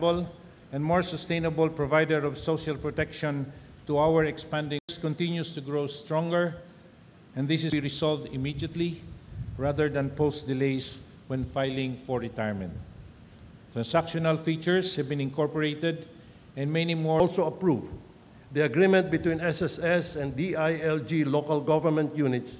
reliable and more sustainable provider of social protection to our expanding continues to grow stronger, and this is to be resolved immediately rather than post delays when filing for retirement. Transactional features have been incorporated and many more. Also approve the agreement between SSS and DILG local government units.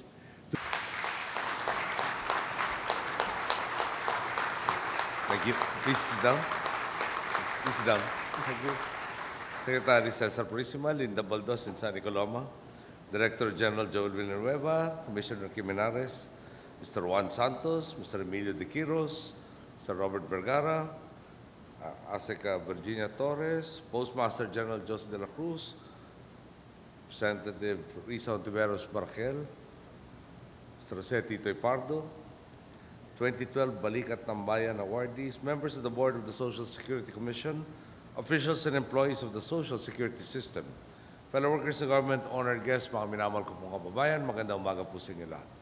Thank you. Please sit down. Please sit down. Thank you. Secretary Cesar Purisima, Linda Baldos, and San Nicoloma. Director General Joel Villanueva, Commissioner Jimenarez, Mr. Juan Santos, Mr. Emilio De Quiros, Mr. Robert Vergara, ASECA Virginia Torres, Postmaster General Jose de la Cruz, Representative Risa Ontiveros Bargel, Mr. Jose Titoy Pardo, 2012 Balikat ng Bayan awardees, members of the Board of the Social Security Commission, officials and employees of the Social Security System, fellow workers in government, honored guests, mga minamahal ko pong kababayan, magandang umaga po sa inyo lahat.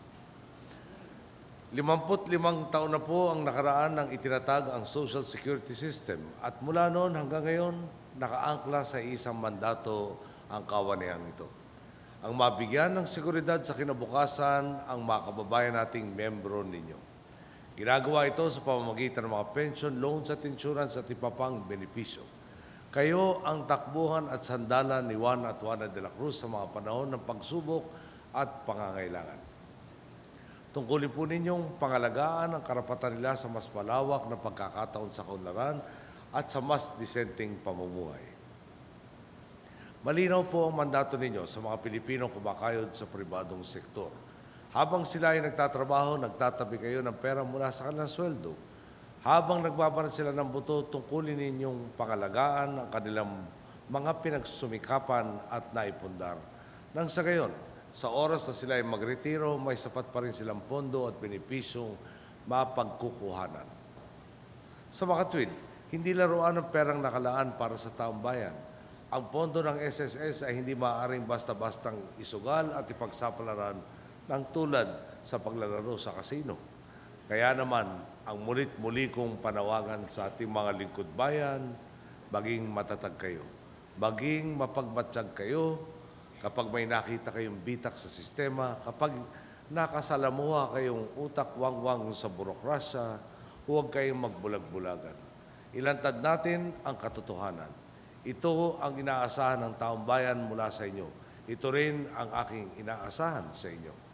55 taon na po ang nakaraan ng itinatag ang Social Security System at mula noon hanggang ngayon, nakaangkla sa isang mandato ang kawanihang ito. Ang mabigyan ng seguridad sa kinabukasan ang mga kababayan nating membro ninyo. Ginagawa ito sa pamamagitan ng mga pension, loans at insurance at iba pang benepisyo. Kayo ang takbuhan at sandalan ni Juan at Juana de la Cruz sa mga panahon ng pagsubok at pangangailangan. Tungkulin po ninyong pangalagaan ang karapatan nila sa mas malawak na pagkakataon sa kaunlaran at sa mas disenteng pamumuhay. Malinaw po ang mandato ninyo sa mga Pilipinong kumakayod sa pribadong sektor. Habang sila ay nagtatrabaho, nagtatabi kayo ng pera mula sa kanilang sweldo. Habang nagbabanat sila ng buto, tungkulin ninyong pangalagaan ang kanilang mga pinagsumikapan at naipundar. Nang sa gayon, sa oras na sila ay magretiro, may sapat pa rin silang pondo at benepisyong mapagkukuhanan. Sa makatwid, hindi laruan ang perang nakalaan para sa taong bayan. Ang pondo ng SSS ay hindi maaaring basta-bastang isugal at ipagsapalaran ng tulad sa paglalaro sa kasino. Kaya naman, ang mulit-muli kong panawagan sa ating mga lingkod bayan, maging matatag kayo, maging mapagmatsyag kayo, kapag may nakita kayong bitak sa sistema, kapag nakasalamuha kayong utak wangwang sa burokrasya, huwag kayong magbulag-bulagan. Ilantad natin ang katotohanan. Ito ang inaasahan ng taong bayan mula sa inyo. Ito rin ang aking inaasahan sa inyo.